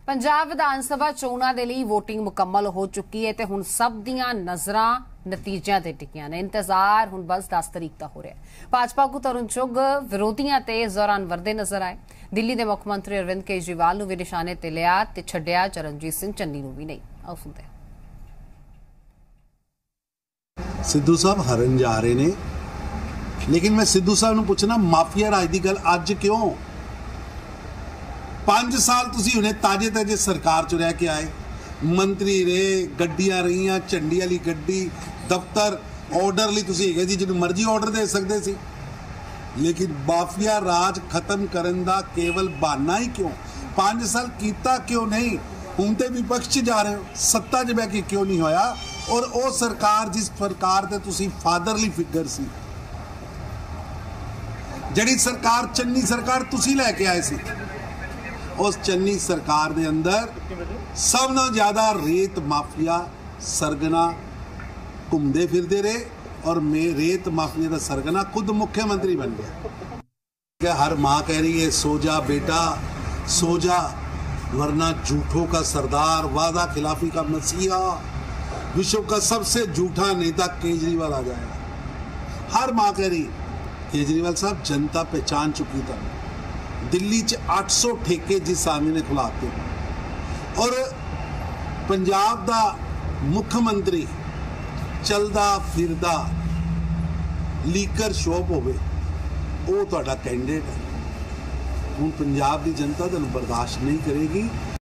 पंजाब विधान सभा चोणां दे लई वोटिंग मुकम्मल हो चुकी है ते हुण सब दीयां नज़रां नतीजियां ते टिकियां ने। इंतजार हुण बस 10 तरीक दा हो रहा है। भाजपा को तरुण चुग विरोधियां ते जोरान वरदे नजर आए। दिल्ली दे मुख मंत्री अरविंद केजरीवाल नूं भी निशाने ते लिया ते छड्डिया चरणजीत सिंह चन्नी नूं भी नहीं। आओ सुनते हैं। सिद्धू साहब हरन जा रहे ने, लेकिन मैं सिद्धू साहब नूं पुछना माफिया राज दी गल अज क्यों? 5 साल तुसी हुणे ताजे ताजे सरकार च रह के आए, मंत्री रहे, गड्डियां रहियां, झंडी वाली गड्डी, दफ्तर ऑर्डर लई तुसी हैगे जी, जिन्नू मर्जी ऑर्डर दे सकदे सी। लेकिन माफिया राज खत्म करन दा केवल बहाना ही क्यों? 5 साल कीता क्यों नहीं? हुण ते विपक्ष च जा रहे हो, सत्ता च बैठ के क्यों नहीं होया? और वो सरकार जिस सरकार ते तुसी फादरली फिगर सी, जिहड़ी सरकार चन्नी सरकार तुसी लैके आए सी, उस चन्नी सरकार दे अंदर सब नाल ज्यादा रेत माफिया सरगना घूमते फिरते रहे और रेत माफिया का सरगना खुद मुख्यमंत्री बन गया। क्या हर माँ कह रही है सो जा बेटा सो जा, वरना झूठों का सरदार, वादा खिलाफी का मसीहा, विश्व का सबसे झूठा नेता केजरीवाल आ जाएगा। हर माँ कह रही केजरीवाल साहब जनता पहचान चुकी था। दिल्ली च 800 ठेके जिस आदमी ने खुलाते और पंजाब दा मुख्यमंत्री चलदा फिरदा लीकर शॉप होवे, वो तुहाडा कैंडिडेट है। हुण पंजाब की जनता तुहानूं बर्दाश्त नहीं करेगी।